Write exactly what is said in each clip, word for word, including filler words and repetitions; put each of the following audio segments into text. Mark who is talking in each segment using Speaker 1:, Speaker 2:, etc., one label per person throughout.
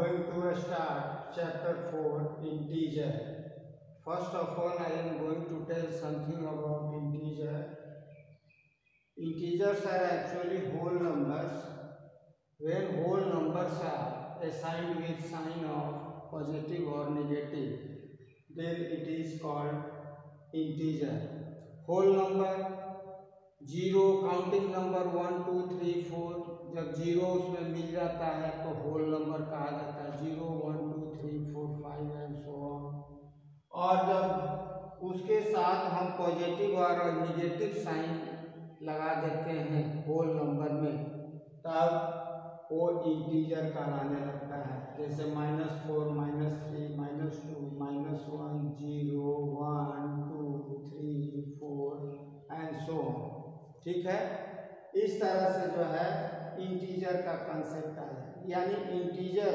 Speaker 1: going to start chapter four, integer. First of all, I am going to tell something about integer. Integers are actually whole numbers. When whole numbers are assigned with sign of positive or negative, then it is called integer. Whole number zero, counting number one two three four, जब zero उसमें मिल जाता है तो whole number कहा जाता है. Zero one two three four five and so on. और जब उसके साथ हम पॉजिटिव और निगेटिव साइन लगा देते हैं होल नंबर में, तब वो इंटीजर कहलाने लगता है. जैसे minus four, minus three, minus two, minus one, zero, one, two, three, four and so on. ठीक है. इस तरह से जो है इंटीजर का कंसेप्ट आया. यानी इंटीजर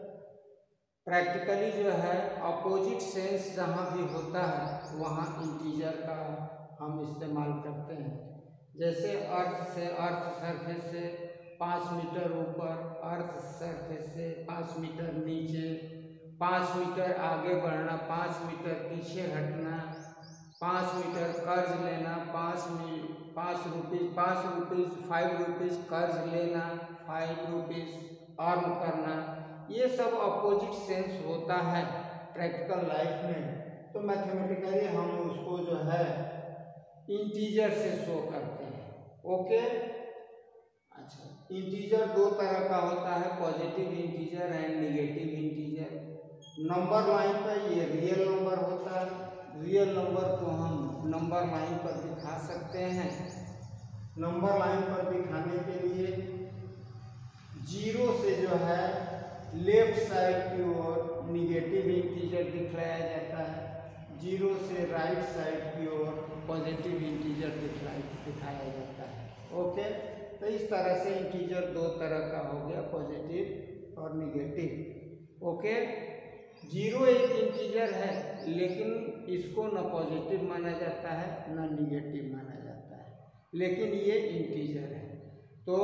Speaker 1: प्रैक्टिकली जो है अपोजिट सेंस जहाँ भी होता है वहाँ इंटीजर का हम इस्तेमाल करते हैं. जैसे अर्थ से, अर्थ सरफेस से पाँच मीटर ऊपर, अर्थ सरफेस से पाँच मीटर नीचे, पाँच मीटर आगे बढ़ना, पाँच मीटर पीछे हटना, पाँच मीटर कर्ज लेना, पाँच मी पाँच रुपीज़ पाँच रुपीज़ फाइव रुपीज़ कर्ज लेना, फाइव रुपीज़ अर्न करना, ये सब अपोजिट सेंस होता है प्रैक्टिकल लाइफ में. तो मैथमेटिकली हम उसको जो है इंटीजर से शो करते हैं. ओके. अच्छा, इंटीजर दो तरह का होता है, positive integer and negative integer. Number line पर ये रियल नंबर होता है. रियल नंबर को हम नंबर लाइन पर दिखा सकते हैं. नंबर लाइन पर दिखाने के लिए जीरो से जो है लेफ्ट साइड की ओर निगेटिव इंटीजर दिखलाया जाता है, जीरो से राइट साइड की ओर पॉजिटिव इंटीजर दिखलाया दिखाया जाता है. ओके. तो इस तरह से इंटीजर दो तरह का हो गया, पॉजिटिव और निगेटिव. ओके. जीरो एक इंटीजर है, लेकिन इसको न पॉजिटिव माना जाता है न निगेटिव माना जाता है, लेकिन ये इंटीजर है. तो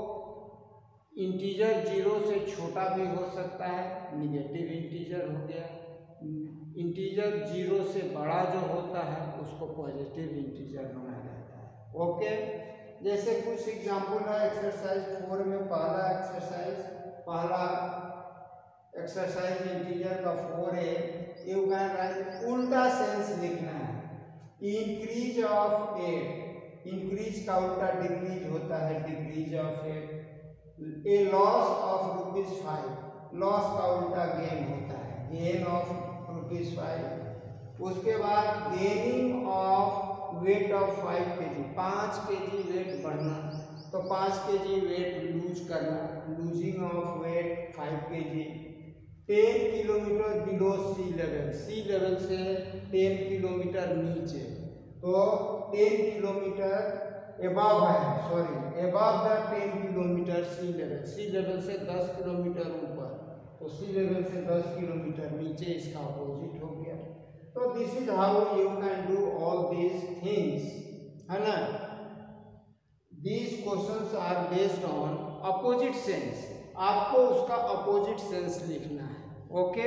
Speaker 1: इंटीजर जीरो से छोटा भी हो सकता है, निगेटिव इंटीजर हो गया. इंटीजर जीरो से बड़ा जो होता है उसको पॉजिटिव इंटीजर माना जाता है. ओके. जैसे कुछ एग्जाम्पल है एक्सरसाइज फोर में. पहला एक्सरसाइज पहला एक्सरसाइज इंटीजर का फोर है. यू कैन राइट, उल्टा सेंस लिखना है. इंक्रीज ऑफ एट, इंक्रीज का उल्टा डिक्रीज होता है, decrease of eight. A loss of rupees five, loss का उल्टा गेन होता है, गेन ऑफ रुपीज फाइव. उसके बाद gaining of weight of five K G, पाँच के जी वेट बढ़ना, तो पाँच के जी वेट लूज करना, losing of weight five K G. Ten kilometre below sea level, sea level से ten kilometre नीचे, तो टेन किलोमीटर एबव है, sorry above the ten kilometre sea level, sea level से दस kilometre ऊपर, तो सी level से दस किलोमीटर नीचे, इसका अपोजिट हो गया. तो this is how you can do all these things, है ना. These questions are based on opposite sense. आपको उसका अपोजिट सेंस लिखना है. ओके.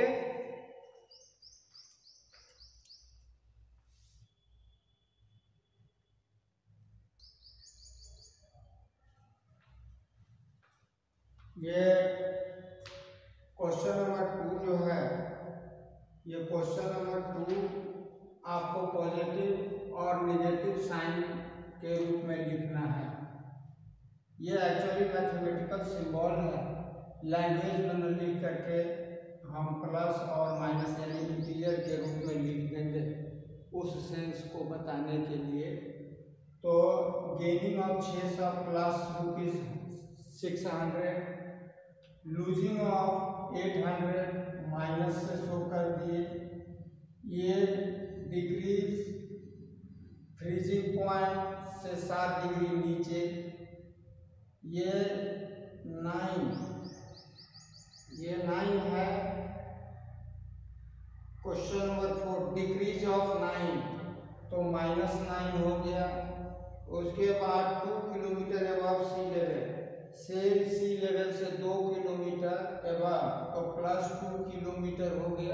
Speaker 1: ये क्वेश्चन नंबर टू जो है, ये क्वेश्चन नंबर टू आपको पॉजिटिव और निगेटिव साइन के रूप में लिखना है. ये एक्चुअली मैथमेटिकल सिंबल है. लैंग्वेज में लिख करके हम प्लस और माइनस यानी इंटीजर के रूप में लिख देंगे उस सेंस को बताने के लिए. तो गेनिंग ऑफ छः सौ plus rupees six hundred, losing of eight hundred minus से शो कर दिए. ये डिक्रीज फ्रीजिंग पॉइंट से सात डिग्री नीचे. ये नाइन, ये नाइन है. Question number four decrease of nine, तो माइनस नाइन हो गया. उसके बाद two kilometre above sea level, से सी लेवल से दो किलोमीटर के बाद तो प्लस टू किलोमीटर हो गया,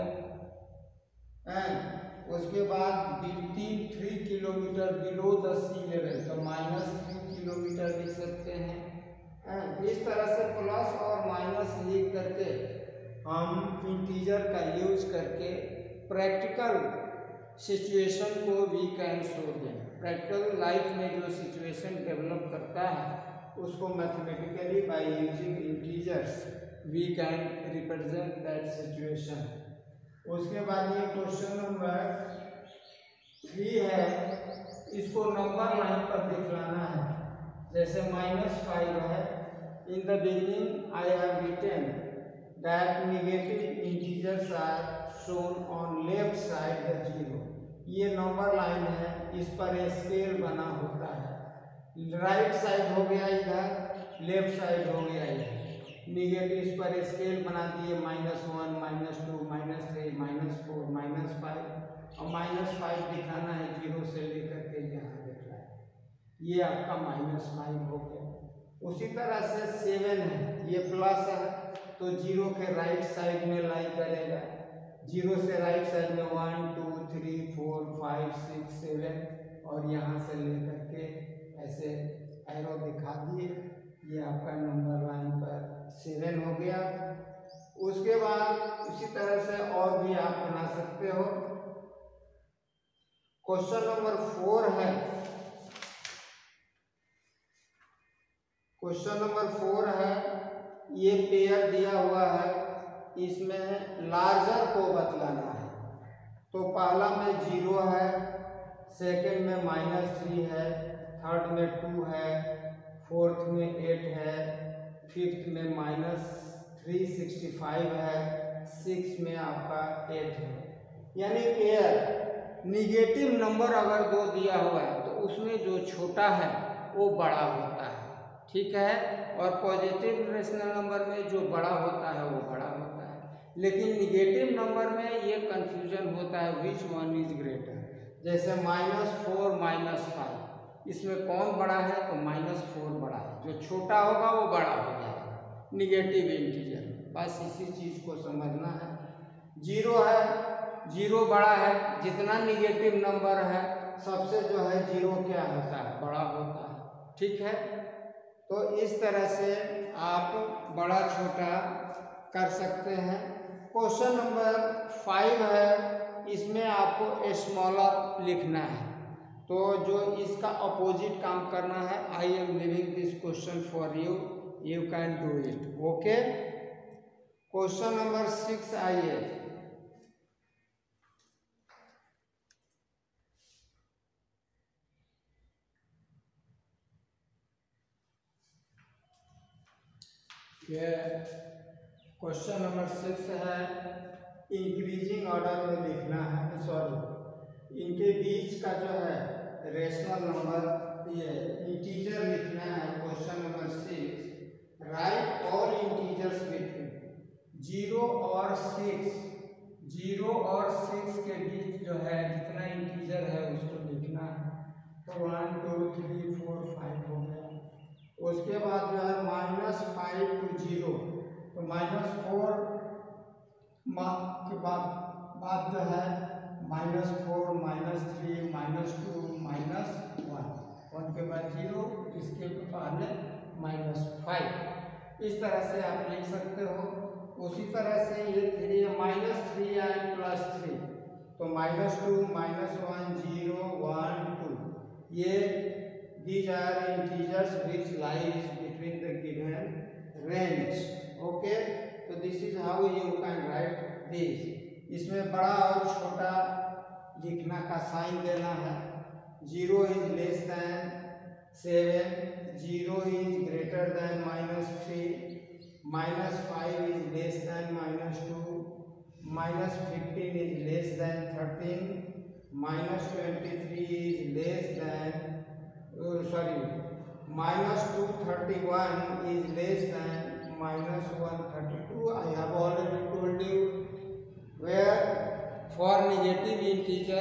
Speaker 1: एंड उसके बाद तीन three kilometre below the sea level तो माइनस थ्री किलोमीटर लिख सकते हैं। एंड इस तरह से प्लस और माइनस लिख करके हम इंटीजर का यूज करके प्रैक्टिकल सिचुएशन को we can show them. Practical life में जो सिचुएशन डेवलप करता है उसको mathematically by using integers we can represent that situation. उसके बाद ये क्वेश्चन नंबर थ्री है, इसको नंबर लाइन पर दिखलाना है। जैसे माइनस फाइव है, in the beginning I have written that negative integers are shown on left side the zero. ये नंबर लाइन है, इस पर स्केल बना होता है। राइट साइड हो गया इधर, लेफ्ट साइड हो गया इधर। निगेटिव इस पर स्केल बना दिए, minus one, minus two, minus three, minus four, minus five, और माइनस फाइव दिखाना है जीरो से लेकर के यहाँ दिख रहा है, ये आपका माइनस फाइव हो गया। उसी तरह से सेवन है, ये प्लस है तो जीरो के राइट साइड में लाई करेगा। जीरो से राइट साइड में one two three four five six seven, और यहाँ से लेकर के ऐसे एरो दिखा दिए, ये आपका नंबर लाइन पर सेवन हो गया। उसके बाद इसी तरह से और भी आप बना सकते हो। क्वेश्चन नंबर फोर है, क्वेश्चन नंबर फोर है, ये पेयर दिया हुआ है, इसमें लार्जर को बतलाना है। तो पहला में जीरो है, सेकंड में माइनस थ्री है, थर्ड में टू है, फोर्थ में एट है, फिफ्थ में माइनस थ्री सिक्सटी फाइव है, सिक्स में आपका एट है। यानी पेयर निगेटिव नंबर अगर दो दिया हुआ है तो उसमें जो छोटा है वो बड़ा होता है, ठीक है, और पॉजिटिव रेशनल नंबर में जो बड़ा होता है वो बड़ा होता है। लेकिन निगेटिव नंबर में ये कंफ्यूजन होता है विच वन इज ग्रेटर। जैसे माइनस फोर माइनस फाइव, इसमें कौन बड़ा है तो माइनस फोर बड़ा है, जो छोटा होगा वो बड़ा हो जाएगा निगेटिव इंटीजर। बस इसी चीज को समझना है। जीरो है, जीरो बड़ा है, जितना निगेटिव नंबर है सबसे जो है जीरो क्या होता है, बड़ा होता है, ठीक है। तो इस तरह से आप बड़ा छोटा कर सकते हैं। क्वेश्चन नंबर फाइव है, इसमें आपको स्मॉलर लिखना है, तो जो इसका अपोजिट काम करना है। I am living this question for you, you can do it, okay. Question number six आइए, ये क्वेश्चन नंबर सिक्स है, इंक्रीजिंग ऑर्डर में लिखना है, सॉरी इनके बीच का जो है रेशनल नंबर ये इंटीजर लिखना है। Question number six, right all integers between zero और सिक्स, जीरो और सिक्स के बीच जो है जितना इंटीजर है उसको लिखना है। तो one two three four five हो गया। उसके बाद जो है माइनस फाइव टू जीरो, तो माइनस फोर के बाद बाद जो है minus four, minus three, minus two, minus one, one के बाद जीरो, इसके पहले माइनस फाइव। इस तरह से आप लिख सकते हो। उसी तरह से ये three minus three and plus three, तो minus two, minus one, zero, one, two, ये these are integers which lies between the given range, okay। तो this is how you can write this। इसमें बड़ा और छोटा लिखना का साइन देना है। Zero is less than seven, zero is greater than minus three, minus five is less than minus two, minus fifteen is less than thirteen, minus twenty three is less than Uh, sorry, minus two thirty-one is less than minus one thirty-two. I have already told you where for negative integer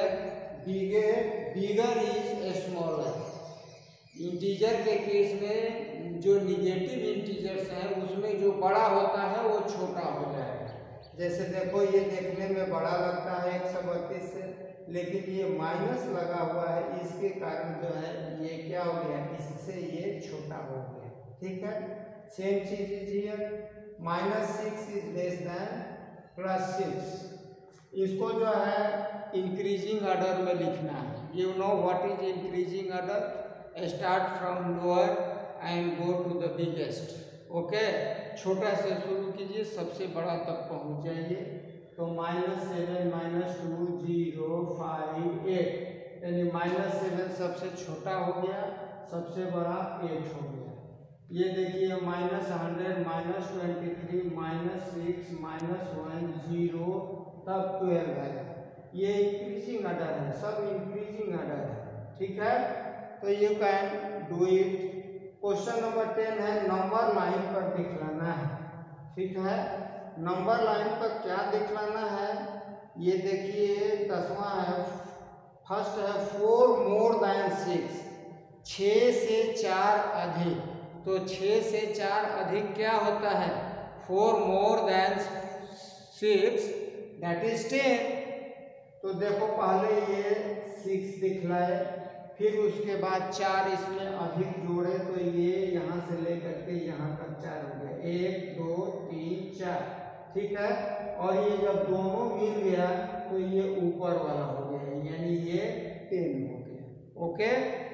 Speaker 1: bigger bigger is smaller। Integer के case में जो negative integers हैं उसमें जो बड़ा होता है वो छोटा हो जाएगा। जैसे देखो ये देखने में बड़ा लगता है एक सौ बत्तीस से, लेकिन ये माइनस लगा हुआ है, इसके कारण जो है ये क्या हो गया, इससे ये छोटा हो गया। ठीक है, सेम चीज is here, minus six is less than plus six. इसको जो है इंक्रीजिंग ऑर्डर में लिखना है। You know what is increasing order, start from lower end go to the biggest. Okay, छोटा से शुरू कीजिए, सबसे बड़ा तक पहुंच जाइए। तो minus seven minus two zero five eight, यानी माइनस सेवन सबसे छोटा हो गया, सबसे बड़ा एट हो गया। ये देखिए minus hundred minus twenty three minus six minus one zero तब ट्वेल्व है। ये इंक्रीजिंग ऑर्डर है, सब इंक्रीजिंग ऑर्डर है। ठीक है, तो you can do it. Question number ten है, नंबर लाइन पर दिखलाना है। ठीक है, नंबर लाइन पर क्या दिखलाना है, ये देखिए दसवां है, फर्स्ट है फोर मोर देन सिक्स, छः से चार अधिक। तो छः से चार अधिक क्या होता है, four more than six that is ten. तो देखो पहले ये सिक्स दिखलाए, फिर उसके बाद चार इसमें अधिक जोड़े, तो ये यहाँ से लेकर के यहाँ तक चार हो गया, एक दो तीन चार। ठीक है, और ये जब दोनों मिल गया तो ये ऊपर वाला हो गया, यानी ये टेन हो गया। ओके,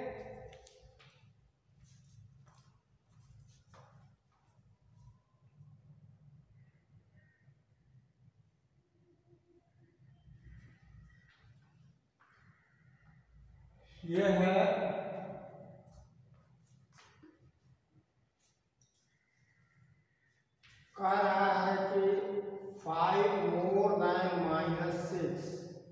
Speaker 1: ये है कह रहा है कि five more than minus six,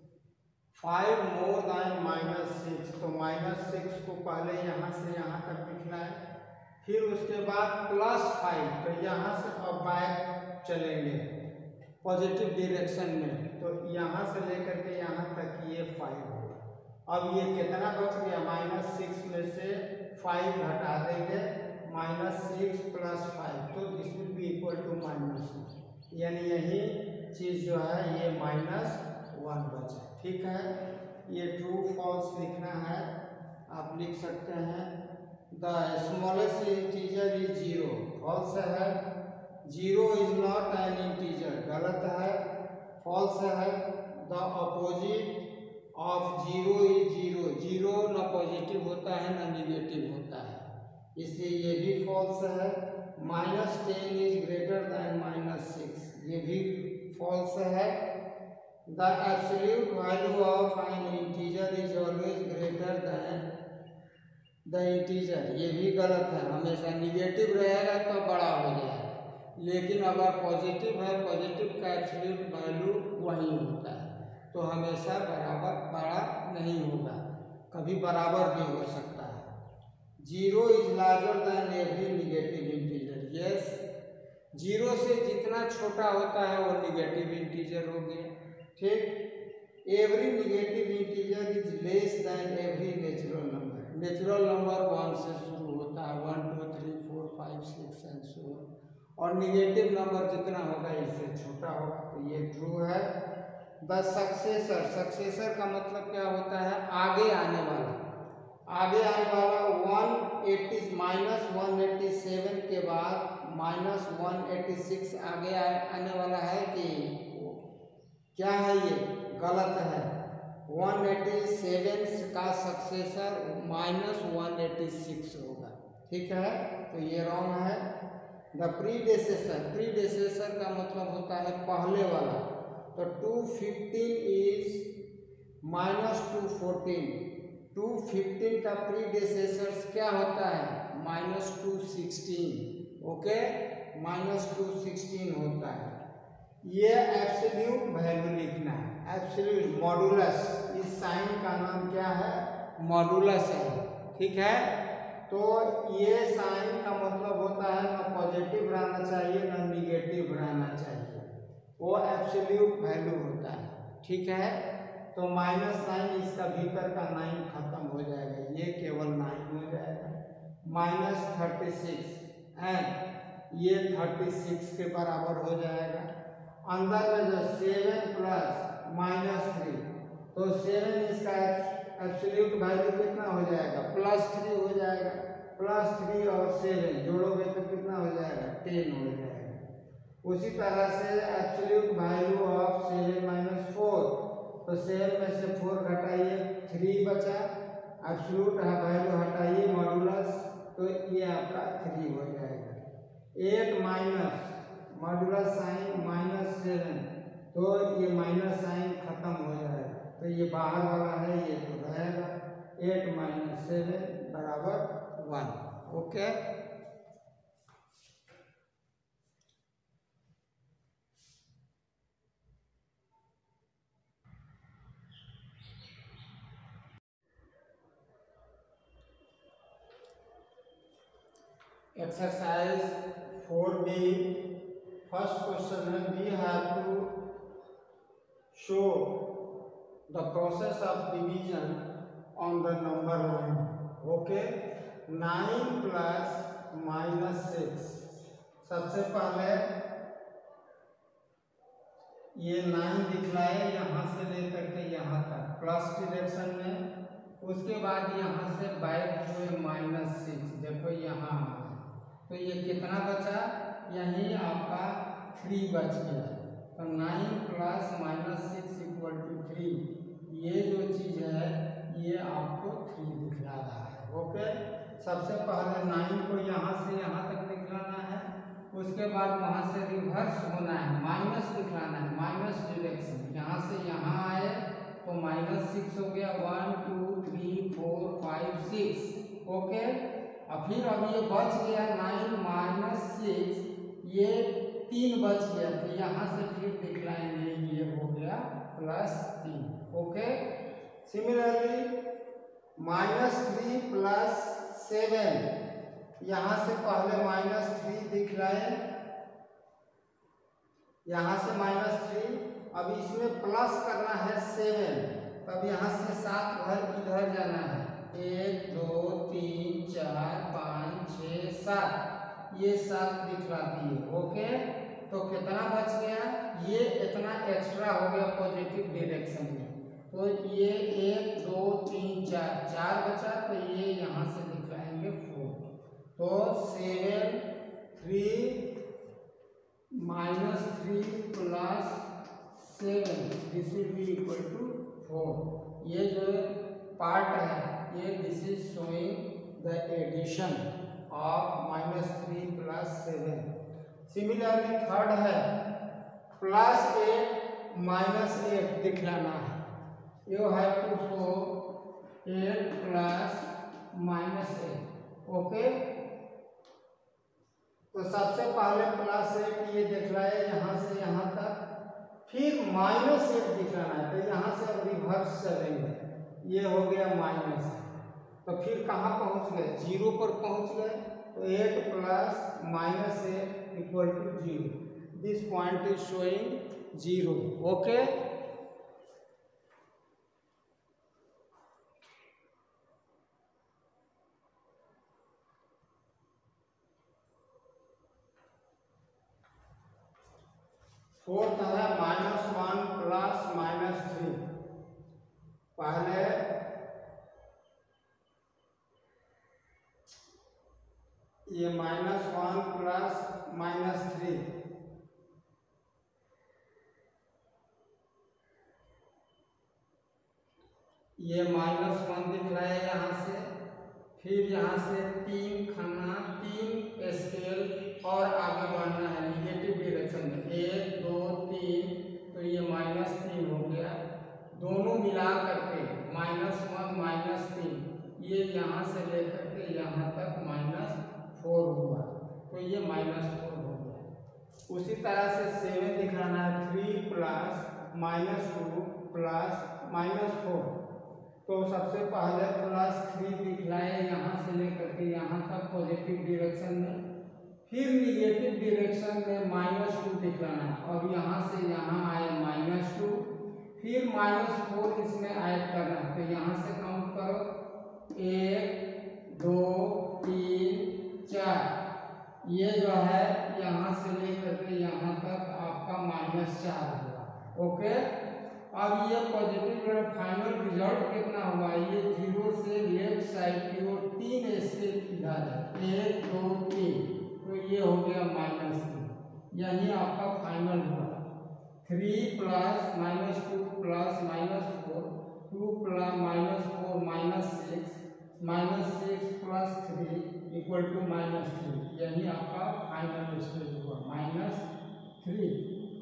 Speaker 1: five more than minus six. तो माइनस सिक्स को पहले यहाँ से यहाँ तक लिखना है, फिर उसके बाद प्लस फाइव, तो यहाँ से अब बैक चलेंगे पॉजिटिव डायरेक्शन में, तो यहाँ से लेकर के यहाँ तक ये फाइव होगा। अब ये कितना बच गया, माइनस सिक्स में से फाइव घटा देंगे, माइनस सिक्स प्लस फाइव, तो this will be equal to minus one, यानी यही चीज जो है ये माइनस वन बचा। ठीक है, ये ट्रू फॉल्स लिखना है, आप लिख सकते हैं। The smallest integer is zero, false है। Zero is not an integer, गलत है, फॉल्स है। The opposite of zero is zero, जीरो न पॉजिटिव होता है न निगेटिव होता है, इसलिए ये भी फॉल्स है। Minus ten is greater than minus six, ये भी फॉल्स है। The absolute value of an integer is always greater than the integer, ये भी गलत है, हमेशा निगेटिव रहेगा तो बड़ा हो जाएगा, लेकिन अगर पॉजिटिव है, पॉजिटिव का एब्सोल्यूट वैल्यू वही होता है, तो हमेशा बराबर बड़ा नहीं होगा, कभी बराबर भी हो सकता है। Zero is larger than every negative integer, yes, zero से जितना छोटा होता है वो निगेटिव इंटीजर हो गया। ठीक, every negative integer is less than every natural number, natural number one से शुरू होता है, one two three four five six and so on, और निगेटिव नंबर जितना होगा इससे छोटा होगा, तो ये ट्रू है। द सक्सेसर, सक्सेसर का मतलब क्या होता है, आगे आने वाला, आगे आने वाला one eighty minus one eighty seven के बाद माइनस वन एट्टी सिक्स आगे आने वाला है कि क्या है, ये गलत है। वन एट्टी सेवन का successor minus one eighty six होगा। ठीक है, तो ये रॉन्ग है। द प्रीडेसेसर, प्रीडेसेसर का मतलब होता है पहले वाला, तो two fifteen is minus two fourteen, two fifteen का प्रीडेसेसर क्या होता है, minus two sixteen. Okay, minus two sixteen होता है। ये एब्सोल्यूट वैल्यू लिखना है, एब्सोल्यूट मॉडुलस, इस साइन का नाम क्या है, मॉडुलस है। ठीक है, तो ये साइन का मतलब होता है ना पॉजिटिव रहना चाहिए ना निगेटिव रहना चाहिए, वो एब्सोल्यूट वैल्यू होता है। ठीक है, तो माइनस नाइन, इसका भीतर का नाइन खत्म हो जाएगा, ये केवल नाइन हो जाएगा। माइनस थर्टी सिक्स, एंड ये थर्टी सिक्स के बराबर हो जाएगा। अंदर में जो सेवन प्लस माइनस थ्री, तो सेवन इसका एब्सोल्यूट वैल्यू कितना हो जाएगा, प्लस थ्री हो जाएगा। प्लस थ्री और सेवन जोड़ोगे तो कितना हो जाएगा, टेन हो जाएगा। उसी तरह से absolute value of seven minus four, तो सेवन में से फोर घटाइए, थ्री बचा, एब्सोल्यूट वैल्यू हटाइए मॉडुलस, तो ये आपका थ्री हो जाएगा। Eight minus modulus sign minus seven, तो ये माइनस साइन खत्म हो जाएगा, तो ये बाहर वाला है ये तो रहेगा। एट माइनस सेवन बराबर one. Okay, exercise four B, first question है, we have to show the process of division on the number line. Okay, nine plus minus six, सबसे पहले ये नाइन दिखलाए यहाँ से लेकर के यहाँ तक प्लस डायरेक्शन में, उसके बाद यहाँ से बैक हुए माइनस सिक्स, देखो यहाँ तो ये कितना बचा, यही आपका थ्री बच गया। तो nine plus minus six equal to three, ये जो चीज़ है ये आपको थ्री दिखला रहा है। ओके, सबसे पहले नाइन को यहाँ से यहाँ तक दिखलाना है, उसके बाद वहाँ से रिवर्स होना है, माइनस दिखलाना है, माइनस डायरेक्शन, यहाँ से यहाँ आए तो माइनस सिक्स हो गया, one two three four five six. Okay, और फिर अब ये बच गया नाइन माइनस सिक्स, ये तीन बच गया, तो यहाँ से फिर दिखलाएंगे, ये हो गया प्लस तीन। Okay, similarly minus three plus seven, यहाँ से पहले माइनस थ्री दिखलाए, यहाँ से माइनस थ्री, अब इसमें प्लस करना है सेवन, तब यहाँ से सात घर इधर जाना है, एक दो तीन चार पाँच छः सात, ये सात दिखलाती है। ओके, तो कितना बच गया, ये इतना एक्स्ट्रा हो गया पॉजिटिव डायरेक्शन में, तो ये एक दो तीन चार, चार बचा, तो ये यहाँ से दिखलाएंगे फोर, तो seven three minus three plus seven, this will be equal to four. ये जो पार्ट है ये this is showing the addition of minus three plus seven. Similarly third है प्लस एट माइनस एट दिखलाना है, you have to show eight plus minus eight. Okay, तो सबसे पहले प्लस एट ये दिखलाए यहाँ से यहाँ तक, फिर माइनस एट दिखलाना है, तो यहाँ से अब रिवर्स चलेंगे, ये हो गया माइनस, तो फिर कहाँ पहुँच गए, जीरो पर पहुँच गए, तो eight plus minus eight equal to zero, this point is showing zero. Okay, fourth है minus one plus minus three, पहले ये minus one plus minus three, ये माइनस वन दिख रहा है यहाँ से, फिर यहाँ से तीन खाना, तीन स्केल और आगे बढ़ना है निगेटिव डायरेक्शन में, एक दो तीन, तो ये माइनस तीन हो गया, दोनों मिला करके माइनस वन माइनस तीन, ये यहाँ से लेकर के यहाँ तक माइनस फोर हुआ, तो ये माइनस फोर हो गया। उसी तरह से सेवन दिखाना है, three plus minus two plus minus four, तो सबसे पहले प्लस थ्री दिखलाए यहाँ से लेकर के यहाँ तक पॉजिटिव डायरेक्शन में, फिर निगेटिव डायरेक्शन में माइनस टू दिखलाना है, अब यहाँ से यहाँ आए माइनस टू, फिर माइनस फोर इसमें ऐड करना है, तो यहाँ से काउंट करो, एक दो तीन चार, ये जो है यहाँ से लेकर के यहाँ तक आपका माइनस चार होगा। ओके, अब ये पॉजिटिव फाइनल रिजल्ट कितना हुआ, ये जीरो से लेफ्ट साइड की ओर तीन स्टेप इधर है, एक दो तीन, तो ये हो गया माइनस थ्री। यही आपका फाइनल हुआ। Three plus minus two plus minus four, two plus minus four minus six, minus six plus three equal to minus three. यही आपका फाइनल स्टेज हुआ, माइनस थ्री।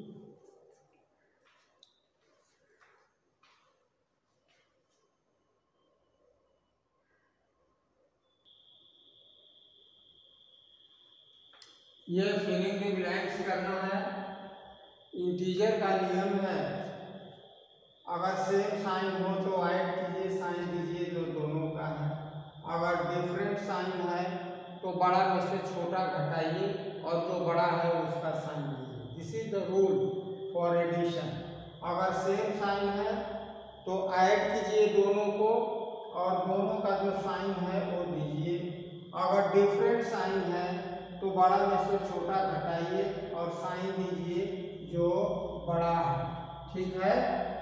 Speaker 1: ये फिलिंग द ब्लैंक्स करना है। Integer का नियम है, अगर सेम साइन हो तो ऐड कीजिए, साइन दीजिए जो दोनों का है। अगर डिफरेंट साइन है तो बड़ा में से छोटा घटाइए और जो बड़ा है उसका साइन दीजिए। This is the rule for addition. अगर सेम साइन है तो ऐड कीजिए दोनों को और दोनों का जो साइन है वो दीजिए। अगर डिफरेंट साइन है तो बड़ा में से छोटा घटाइए और साइन दीजिए जो बड़ा है। ठीक है,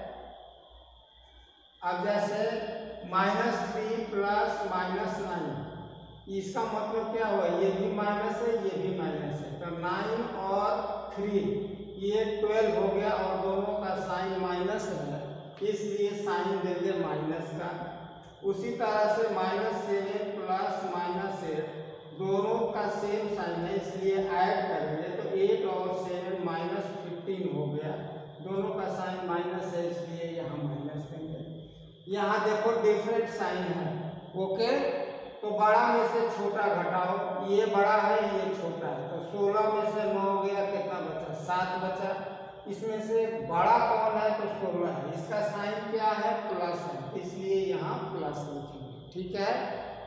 Speaker 1: अब जैसे minus three plus minus nine, इसका मतलब क्या हुआ, ये भी माइनस है ये भी माइनस है, तो नाइन और थ्री ये ट्वेल्व हो गया और दोनों का साइन माइनस है, इसलिए साइन देंगे माइनस का। उसी तरह से minus seven plus minus eight, दोनों का सेम साइन है इसलिए ऐड करेंगे, तो एट और सेवन माइनस फिफ्टीन हो गया। दोनों का साइन माइनस है इसलिए यहाँ माइनस देंगे। यहाँ देखो डिफरेंट साइन है। ओके, तो बड़ा में से छोटा घटाओ, ये बड़ा है ये छोटा है, तो सोलह में से नौ हो गया, कितना बचा, सात बचा। इसमें से बड़ा कौन है तो सोलह है, इसका साइन क्या है, प्लस है, इसलिए यहाँ प्लस लिखेंगे। ठीक है,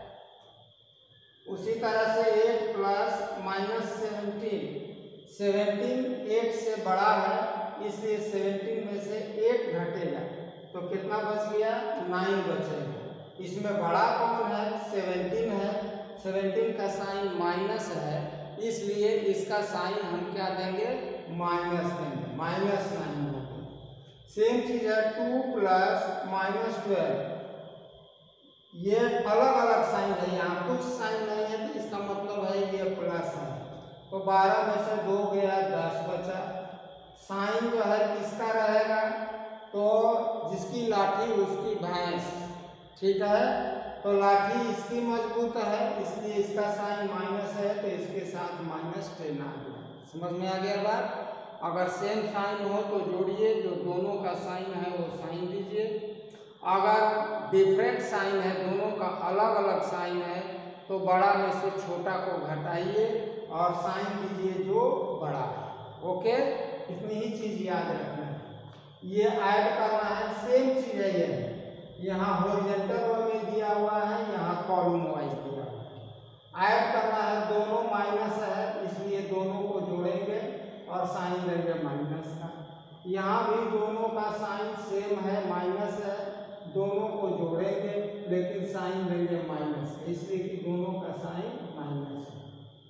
Speaker 1: उसी तरह से eight plus minus seventeen, seventeen eight से बड़ा है इसलिए सेवनटीन में से एट घटेगा तो कितना बच गया, नाइन बचेगा। इसमें बड़ा कौन है, सेवनटीन है, सेवनटीन का साइन माइनस है इसलिए इसका साइन हम क्या देंगे, माइनस देंगे, माइनस नाइन होगा। सेम चीज है टू प्लस माइनस ट्वेल्व, ये अलग अलग साइन है, यहाँ कुछ साइन नहीं है तो इसका मतलब है ये प्लस है, तो बारह में से दो गया, दस बचा। साइन जो है किसका रहेगा, तो जिसकी लाठी उसकी भैंस। ठीक है, तो लाठी इसकी मजबूत है इसलिए इसका साइन माइनस है, तो इसके साथ माइनस टेन आ गया। समझ में आ गया बात। अगर सेम साइन हो तो जोड़िए, जो दोनों का साइन है वो साइन दीजिए। अगर डिफरेंट साइन है, दोनों का अलग अलग साइन है, तो बड़ा में से छोटा को घटाइए और साइन दीजिए जो बड़ा है। ओके, इतनी ही चीज याद रखना है। ये ऐड करना है, सेम चीज है ये, यहाँ हॉरिजॉन्टल रो में दिया हुआ है, यहाँ कॉलम वाइज दिया हुआ है। ऐड करना है, दोनों माइनस है इसलिए दोनों को जोड़ेंगे और साइन देंगे माइनस का। यहाँ भी दोनों का साइन सेम है, माइनस है, दोनों को जोड़ेंगे लेकिन साइन देंगे माइनस, इसलिए कि दोनों का साइन माइनस है।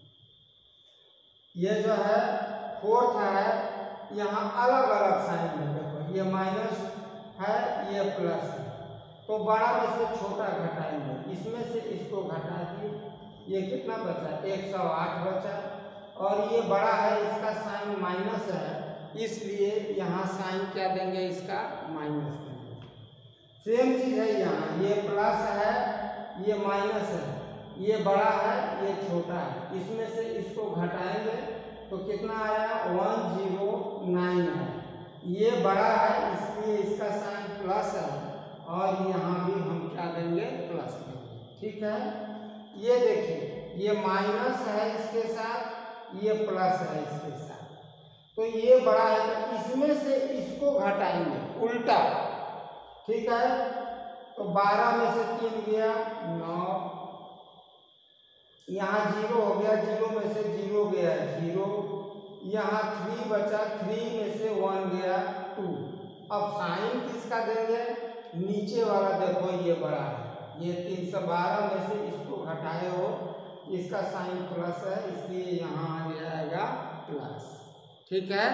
Speaker 1: ये जो है फोर्थ है, यहाँ अलग अलग साइन है, देखो ये माइनस है ये प्लस है, तो बड़ा में से छोटा घटाएंगे, इसमें से इसको घटा दिए, ये कितना बचा, एक सौ आठ बचा। और ये बड़ा है इसका साइन माइनस है इसलिए यहाँ साइन क्या देंगे, इसका माइनस देंगे। सेम चीज है, यहाँ ये प्लस है ये माइनस है, ये बड़ा है ये छोटा है, इसमें से इसको घटाएंगे तो कितना आया, वन जीरो नाइन है। ये बड़ा है इसलिए इसका साइन प्लस है और यहाँ भी हम क्या देंगे, प्लस देंगे। ठीक है, ये देखिए ये माइनस है इसके साथ, ये प्लस है इसके साथ, तो ये बड़ा है तो इसमें से इसको घटाएंगे उल्टा। ठीक है, तो बारह में से तीन गया, नौ, यहाँ जीरो हो गया, जीरो में से जीरो गया, जीरो, यहाँ थ्री बचा, थ्री में से वन गया, टू। अब साइन किसका देंगे, नीचे वाला देखो ये बड़ा है, ये तीन सौ बारह में से इसको घटाए हो, इसका साइन प्लस है, इसलिए यहाँ आ जाएगा प्लस। ठीक है,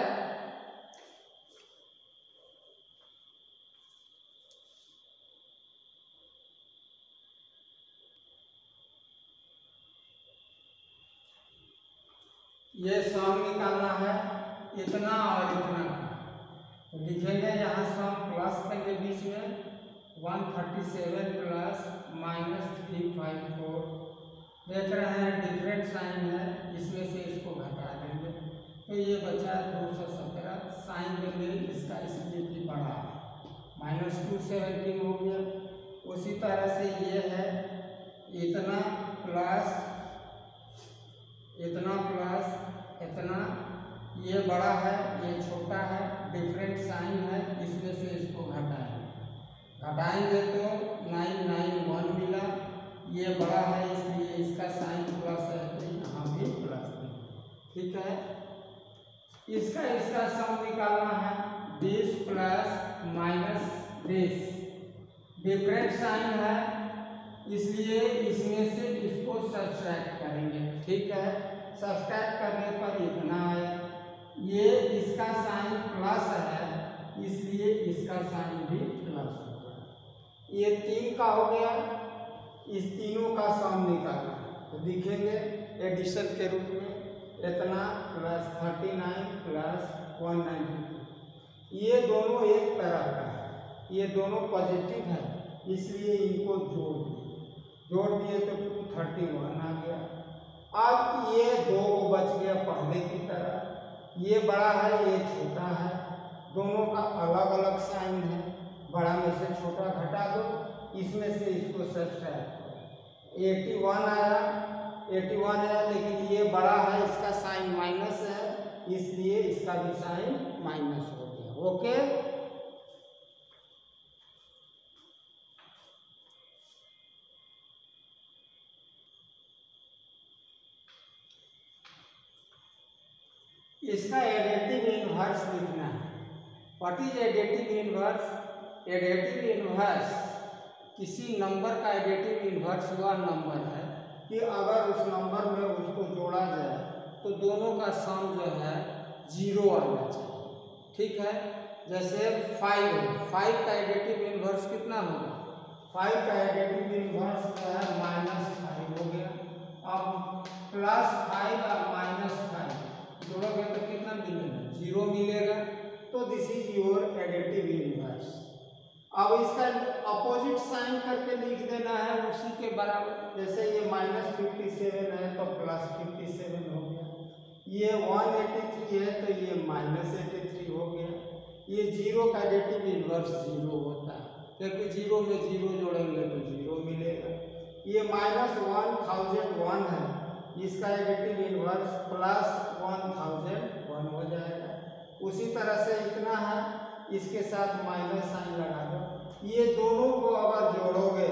Speaker 1: ये सम निकालना है इतना और इतना का, तो लिखेंगे यहाँ सम प्लस करेंगे बीच में one thirty seven plus minus three five four. देख रहे हैं डिफरेंट साइन है, इसमें से इसको घटा देंगे तो ये बचा दो सौ सत्रह। साइन देंगे इसका इसलिए कि बड़ा है, माइनस टू सेवेंटीन हो गया। उसी तरह से ये है इतना प्लस इतना प्लस इतना, ये बड़ा है ये छोटा है, डिफरेंट साइन है, इसमें से इसको घटाएंगे घटाएंगे तो नाइन नाइन वन मिला। ये बड़ा है इसलिए इसका साइन प्लस है तो यहाँ भी प्लस है। ठीक है, इसका इसका सम निकालना है बीस प्लस माइनस बीस, डिफरेंट साइन है इसलिए इसमें से इसको सब्ट्रैक्ट करेंगे। ठीक है, सब्ट्रैक्ट करने पर इतना आया, ये इसका साइन प्लस है इसलिए इसका साइन भी प्लस होगा। ये तीन का हो गया, इस तीनों का सम निकालना है तो लिखेंगे एडिशन के रूप में इतना plus thirty nine plus one ninety two. ये दोनों एक तरह का है, ये दोनों पॉजिटिव है इसलिए इनको जोड़ दिए जोड़ दिए तो टू थर्टी वन आ गया। अब ये दो को बच गया पहले की तरह, ये बड़ा है ये छोटा है, दोनों का अलग अलग साइन है, बड़ा में से छोटा घटा दो, इसमें से इसको सब्ट्रैक्ट करो। एटी वन आया एटी वन आया लेकिन ये बड़ा है इसका साइन माइनस है इसलिए इसका भी साइन माइनस हो गया। ओके, इसका एडेटिव इनवर्स लिखना है। What is additive inverse? Additive inverse किसी नंबर का एडेटिव इनवर्स वह नंबर है कि अगर उस नंबर में उसको जोड़ा जाए तो दोनों का सम जो है जीरो आना चाहिए। ठीक है, जैसे फाइव है, फाइव का एडेटिव इनवर्स कितना होगा? फाइव का एडेटिव इनवर्स जो है माइनस फाइव हो गया। अब प्लस फाइव और माइनस फाइव जोड़ोगे तो कितना मिलेगा? जीरो मिलेगा, तो this is your additive inverse. अब इसका अपोजिट साइन करके लिख देना है उसी के बराबर। जैसे ये माइनस फिफ्टी सेवन है तो प्लस फिफ्टी सेवन हो गया, ये वन एटी थ्री है तो ये माइनस एटी थ्री हो गया। ये जीरो का एडेटिव इनवर्स जीरो होता है क्योंकि जीरो में जीरो जोड़ेंगे तो जीरो मिलेगा। ये माइनस वन थाउजेंड वन है, इसका additive inverse plus one thousand one हो जाएगा। उसी तरह से इतना है, इसके साथ माइनस साइन लगा दो। ये दोनों को अगर जोड़ोगे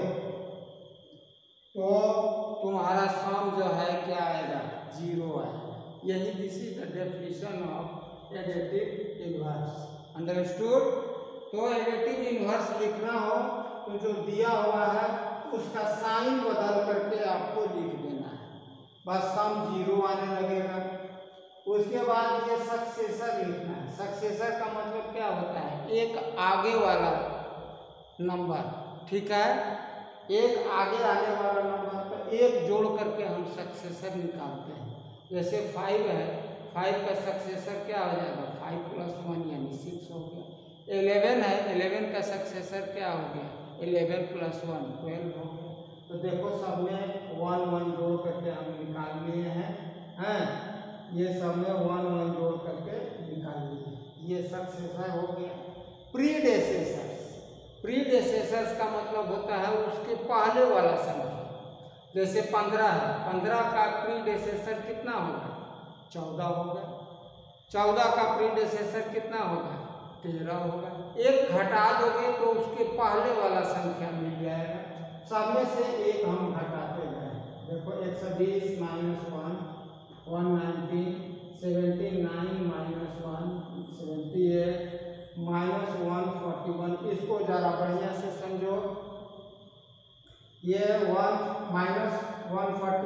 Speaker 1: तो तुम्हारा सम जो है क्या आएगा? जीरो आएगा। यही this is the definition of additive inverse. Understood? तो एडेटिव इनवर्स लिखना हो तो जो दिया हुआ है उसका साइन बदल करके आपको लिख देना है, बस सम जीरो आने लगेगा। उसके बाद ये सक्सेसर लिखना है। सक्सेसर का मतलब क्या होता है? एक आगे वाला नंबर। ठीक है, एक आगे आने वाला नंबर, तो एक जोड़ करके हम सक्सेसर निकालते हैं। जैसे फाइव है, फाइव का सक्सेसर क्या हो जाएगा? फाइव प्लस वन यानी सिक्स हो गया। इलेवन है, इलेवन का सक्सेसर क्या हो गया? इलेवन प्लस वन ट्वेल्व हो गया। तो देखो सब में वन वन जोड़ करके हम निकाल लिए हैं हैं ये सब में वन वन जोड़ करके निकाल लिए। ये सक्सेसर हो गया। प्रीडेसेसर्स, प्रीडेसेसर्स का मतलब होता है उसके पहले वाला संख्या। जैसे पंद्रह है, पंद्रह का प्रीडेसेसर कितना होगा? चौदह होगा। चौदह का प्रीडेसेसर कितना होगा? तेरह होगा। एक घटा दोगे तो उसके पहले वाला संख्या मिल जाएगा। सब में से एक हम घटाते गए। देखो एक सौ बीस minus one, one nineteen, seventy nine minus one, seventy eight, minus one forty one. इसको ज़रा बढ़िया से समझो। ये one minus one forty one,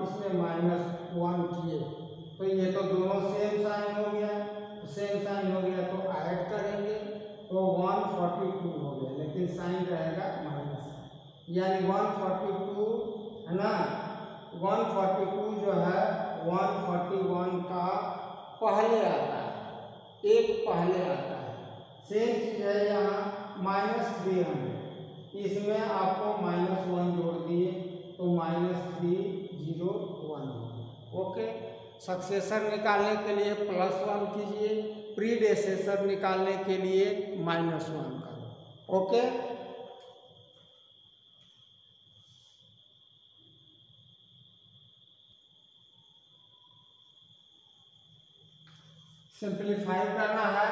Speaker 1: इसमें माइनस वन किए तो ये तो दोनों सेम साइन हो गया, तो सेम साइन हो गया तो ऐड करेंगे तो वन फोर्टी टू हो गया, लेकिन साइन रहेगा माइनस, यानी वन फोर्टी टू है ना, वन फोर्टी टू जो है वन फोर्टी वन का पहले आता है, एक पहले आता है। सेम चीज है यहाँ माइनस थ्री हंड्रेड, इसमें आपको माइनस वन जोड़ दिए तो माइनस थ्री जीरो वन हो गया। ओके, सक्सेसर निकालने के लिए प्लस वन कीजिए, प्रीडेसेसर निकालने के लिए माइनस वन करो। ओके, सिंप्लीफाई करना है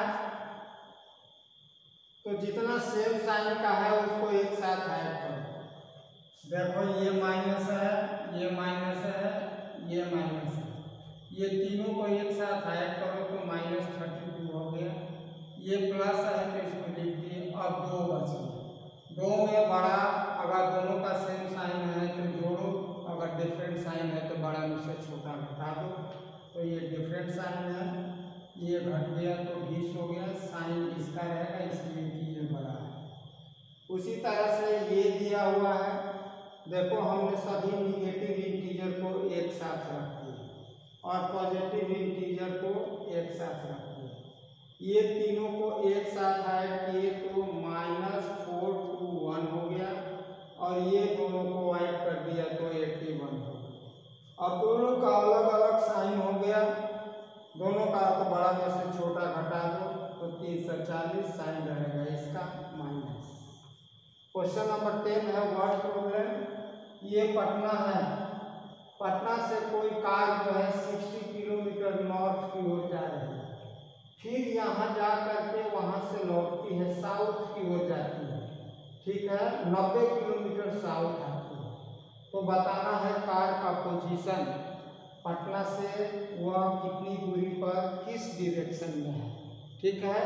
Speaker 1: तो जितना सेम साइन का है उसको एक साथ ऐड करो। देखो ये माइनस है, ये माइनस है, ये माइनस है, ये तीनों को एक साथ ऐड करो तो माइनस थर्टी टू हो गया। ये प्लस है तो इसको लिख दिए। अब दो बचे, दो में बड़ा अगर दोनों का सेम साइन है तो जोड़ो, अगर डिफरेंट साइन है तो बड़ा में से छोटा घटा दो। तो ये डिफरेंट साइन है, ये घट गया तो बीस हो गया, साइन इसका रहेगा इसलिए कि ये बड़ा है। उसी तरह से ये दिया हुआ है, देखो हमने सभी निगेटिव इंटीजर को एक साथ रख दिया और पॉजिटिव इंटीजर को एक साथ रख दिया। ये तीनों को एक साथ ऐड किए तो माइनस फोर टू वन हो गया और ये दोनों को ऐड कर दिया तो एट्टी वन हो गया। अब दोनों का अलग अलग साइन हो गया, दोनों का तो बड़ा में से छोटा घटा दो तो तीन सौ चालीस साइन रहेगा इसका माइनस। क्वेश्चन नंबर टेन है वर्ड प्रॉब्लम। ये पटना है, पटना से कोई कार जो है साठ किलोमीटर नॉर्थ की ओर जा रही है, फिर यहाँ जा करके वहाँ से लौटती है, साउथ की ओर जाती है, ठीक है, नब्बे किलोमीटर साउथ आती है। तो बताना है कार का पोजीशन, पटना से वह कितनी दूरी पर किस डायरेक्शन में है, ठीक है।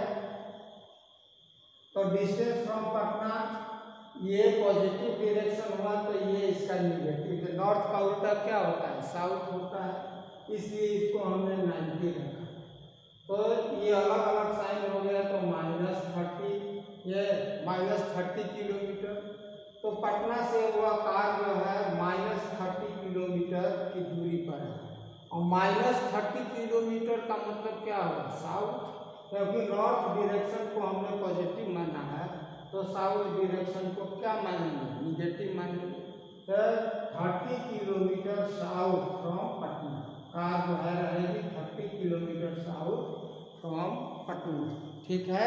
Speaker 1: तो डिस्टेंस फ्रॉम पटना, ये पॉजिटिव डायरेक्शन हुआ तो ये इसका निगेटिव, नॉर्थ का उल्टा क्या होता है, साउथ होता है, इसलिए इसको हमने नाइन्टी रखा। तो ये अलग अलग साइन हो गया तो माइनस थर्टी, ये माइनस थर्टी किलोमीटर। तो पटना से वह कार जो है माइनस थर्टी किलोमीटर की दूरी पर है, और माइनस थर्टी किलोमीटर का मतलब क्या होगा, साउथ, क्योंकि नॉर्थ डायरेक्शन को हमने पॉजिटिव माना है तो साउथ डायरेक्शन को क्या मानेंगे, निगेटिव मानेंगे। तो thirty kilometre south from Patna, car जो है रहेगी thirty kilometre south from Patna, ठीक है।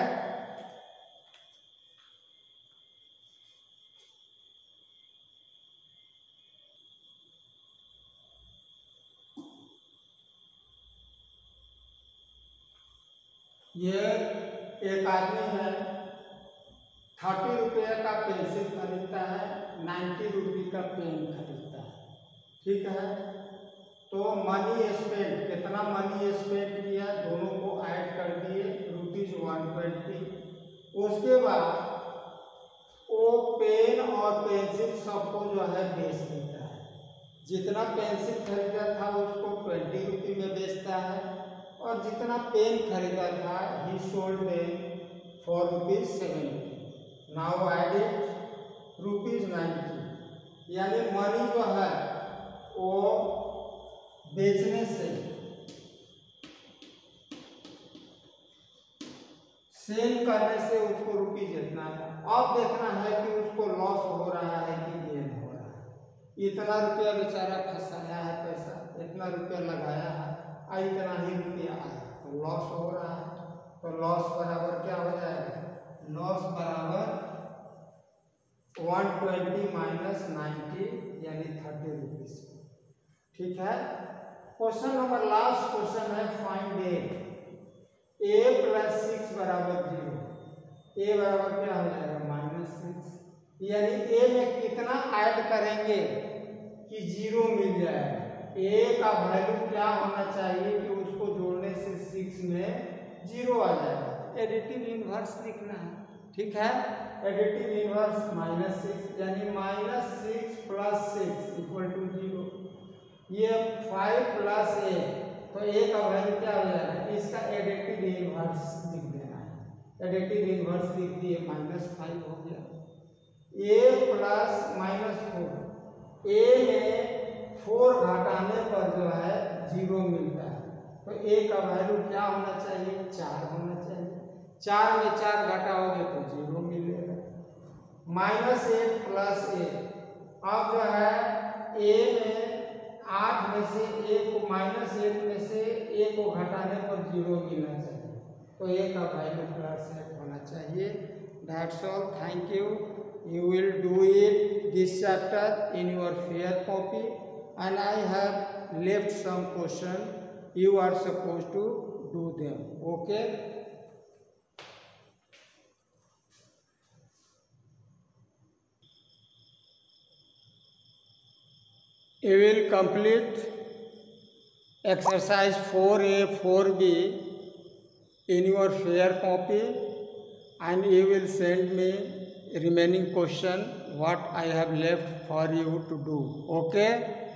Speaker 1: ये एक आदमी है, थर्टी रुपये का पेंसिल खरीदता है, नाइन्टी रुपये का पेन खरीदता है, ठीक है। तो मनी स्पेंड, कितना मनी स्पेंड किया, दोनों को ऐड कर दिए रुपीज वन ट्वेंटी। उसके बाद वो पेन और पेंसिल सबको जो है बेच देता है, जितना पेंसिल खरीदा था उसको ट्वेंटी रुपये में बेचता है और जितना पेन खरीदा था ही sold pen for rupees seventy. Now added rupees ninety, यानी मनी जो है वो बेचने से, सेल करने से उसको रुपीज इतना है। अब देखना है कि उसको लॉस हो रहा है कि गेन हो रहा है। इतना रुपया बेचारा फंसाया है, पैसा इतना रुपया लगाया है, इतना ही रुपया आया तो लॉस हो रहा है। तो लॉस बराबर क्या हो जाएगा, लॉस बराबर वन ट्वेंटी माइनस नाइन्टी यानी थर्टी रुपीज, ठीक है। क्वेश्चन नंबर लास्ट क्वेश्चन है find a, a plus six बराबर जीरो। ए बराबर क्या हो जाएगा, माइनस सिक्स, यानी ए में कितना ऐड करेंगे कि जीरो मिल जाएगा। ए का वैल्यू क्या होना चाहिए कि उसको जोड़ने से सिक्स में जीरो आ जाएगा। एडिटिव इनवर्स लिखना है, ठीक है। एडिटिव इनवर्स माइनस सिक्स, यानी minus six plus six equal to zero. ये फाइव प्लस ए, तो ए का वैल्यू क्या हो जाएगा, इसका एडिटिव इनवर्स लिख देना है। एडिटिव इनवर्स लिख दिए, माइनस फाइव हो गया। A plus minus four, a में फोर घटाने पर जो है जीरो मिलता है, तो ए का वैल्यू क्या होना चाहिए, चार होना चाहिए। चार में चार घटाओगे तो जीरो मिलेगा। माइनस एट प्लस ए, अब जो है ए में आठ में से ए को, माइनस एट में से ए को घटाने पर जीरो मिलना चाहिए, तो ए का वैल्यू प्लस एट होना चाहिए। That's all, thank you. You will do it this chapter in your fair copy, and I have left some question. You are supposed to do them. Okay. You will complete exercise four A, four B in your fair copy, and you will send me remaining question what I have left for you to do. Okay.